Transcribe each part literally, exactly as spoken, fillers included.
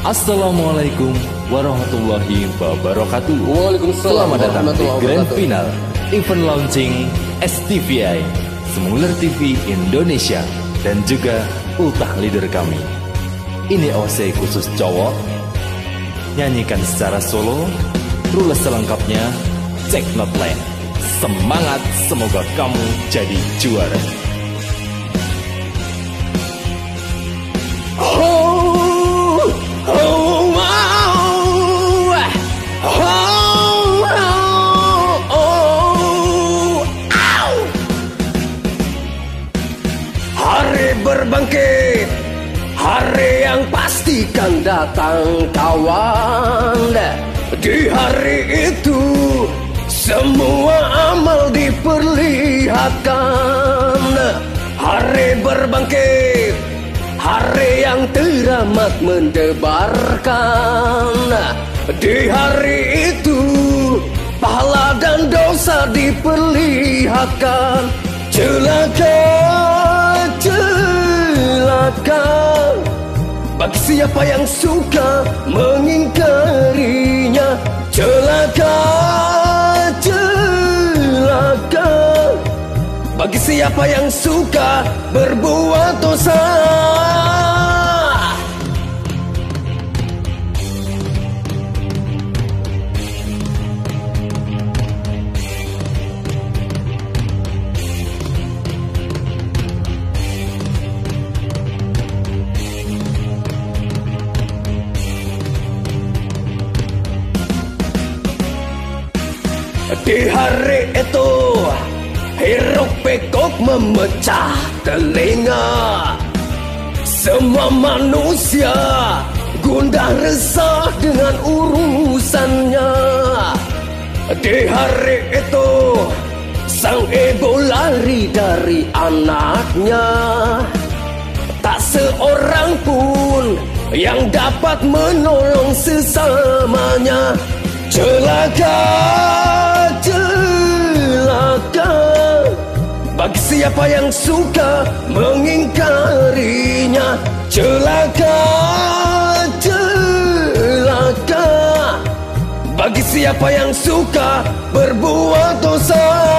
Assalamualaikum warahmatullahi wabarakatuh. Waalaikumsalam. Selamat datang di Grand Final Event Launching S T V I Smuler T V Indonesia dan juga ultah leader kami. Ini O C khusus cowok, nyanyikan secara solo, rules selengkapnya, cek not land. Semangat, semoga kamu jadi juara. Oh, oh, wow. Oh, oh, oh, ow. Hari berbangkit, hari yang pastikan datang kawan. Di hari itu semua amal diperlihatkan. Hari berbangkit, hari yang teramat mendebarkan. Di hari itu pahala dan dosa diperlihatkan. Celaka, celaka bagi siapa yang suka mengingkarinya. Celaka, celaka bagi siapa yang suka berbuat dosa. Di hari itu hiruk pikuk memecah telinga. Semua manusia gundah resah dengan urusannya. Di hari itu sang ibu lari dari anaknya. Tak seorang pun yang dapat menolong sesamanya. Celaka, celaka bagi siapa yang suka mengingkarinya. Celaka, celaka bagi siapa yang suka berbuat dosa.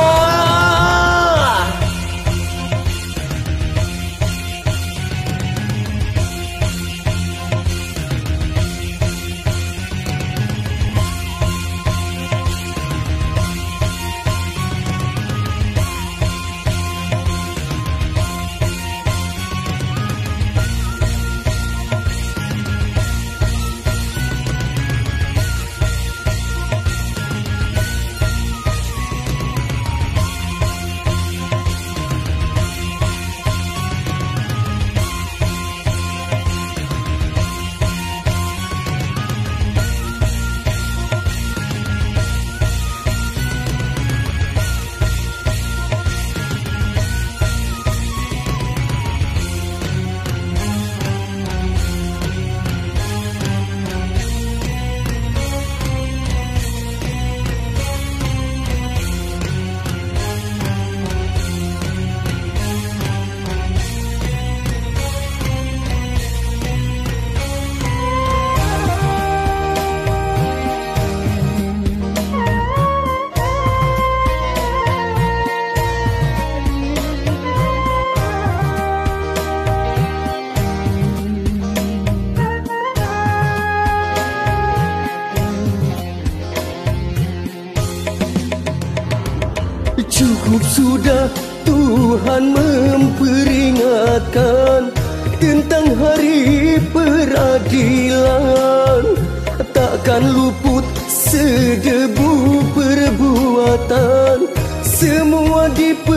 Cukup sudah Tuhan memperingatkan tentang hari peradilan. Takkan luput sedebu perbuatan, semua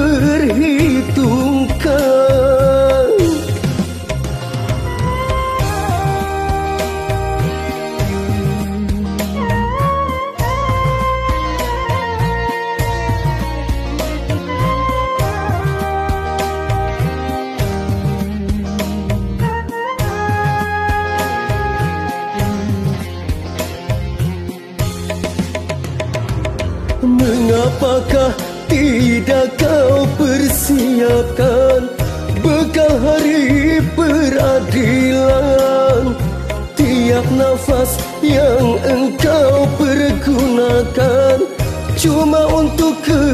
diperhitungkan. Mengapakah tidak kau persiapkan bekal hari peradilan? Tiap yang engkau pergunakan cuma untuk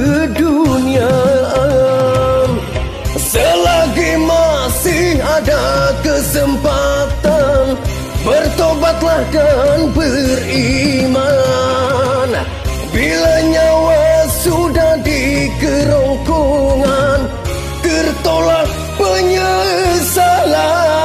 keduniaan. Selagi masih ada kesempatan, bertobatlah dan beriman. Bila nyawa sudah di kerongkongan, tertolak penyesalan.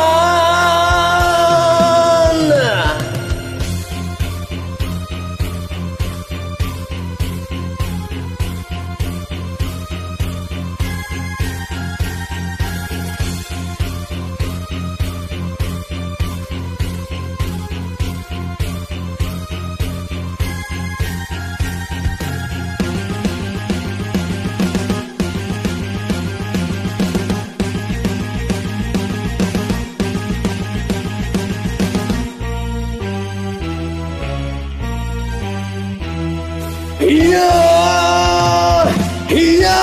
Iya, iya,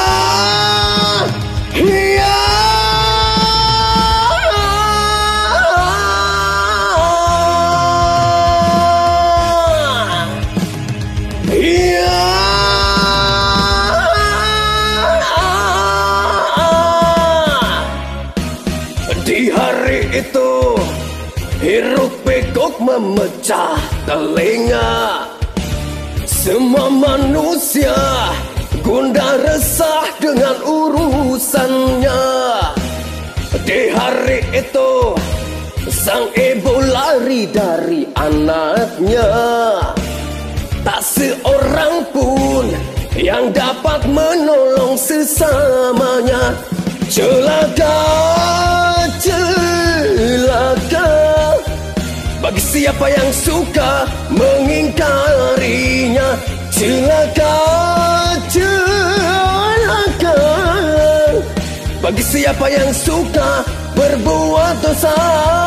iya. Iya. Di hari itu hiruk pikuk memecah telinga. Semua manusia gundah resah dengan urusannya. Di hari itu sang ibu lari dari anaknya. Tak seorang pun yang dapat menolong sesamanya. Celaka, celaka bagi siapa yang suka mengingkarinya. Celaka, celaka bagi siapa yang suka berbuat dosa.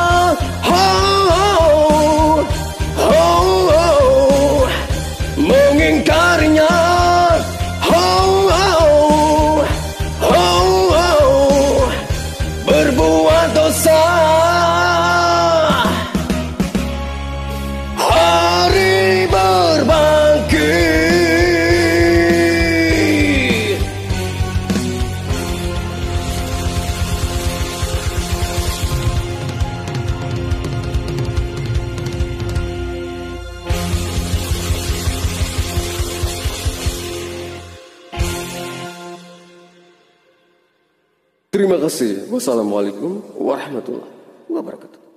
Oh, oh, oh, mengingkarinya. Oh, oh, oh, oh, berbuat dosa. Terima kasih. Wassalamualaikum warahmatullahi wabarakatuh.